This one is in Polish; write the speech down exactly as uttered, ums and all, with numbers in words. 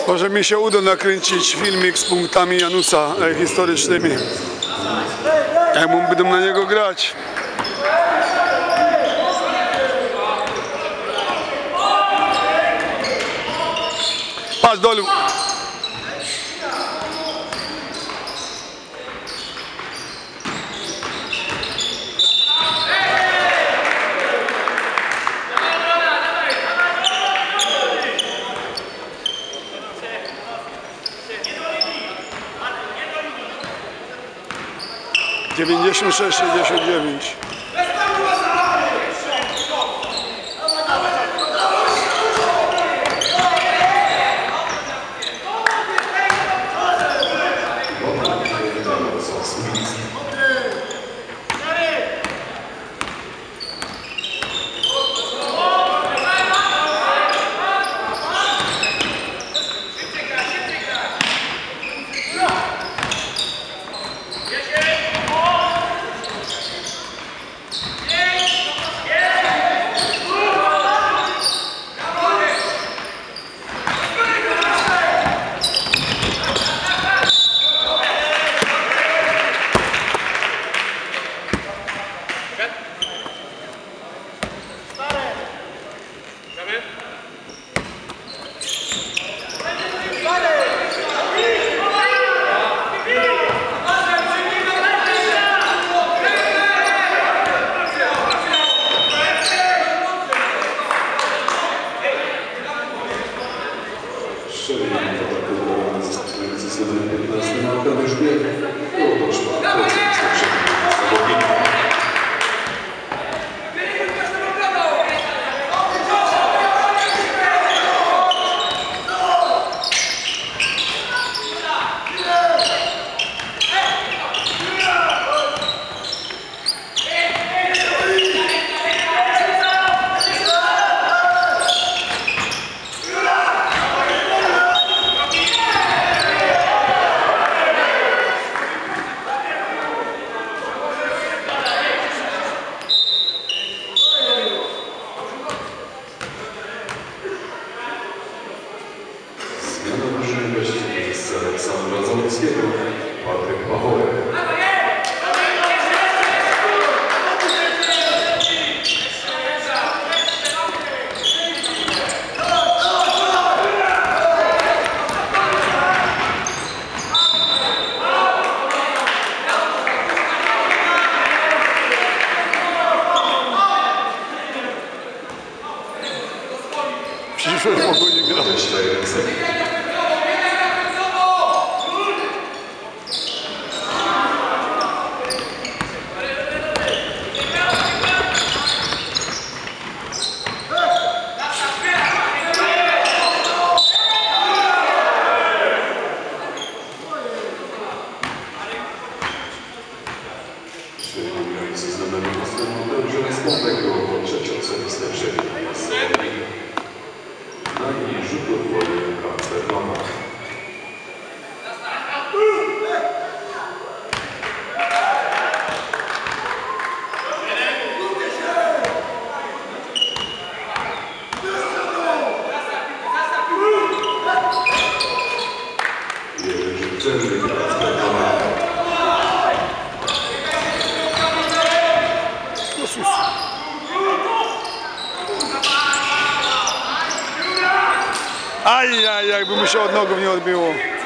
Może mi się uda nakręcić filmik z punktami Janusa e, historycznymi. Jak będę na niego grać. Patrz dolu. dziewięćdziesiąt sześć sześćdziesiąt dziewięć. Aleksandra Zalewskiego, Patryk Pachołek. Przyszłość spokojnie gra. Ze znamionem następnym, że następnego roku trzecią serwisne przebiegnie na linii rzutów wolnych Amsterdama. Jerzy Celny, Amsterdama. Aj, aj, jakby mu się od nogów nie odbiło.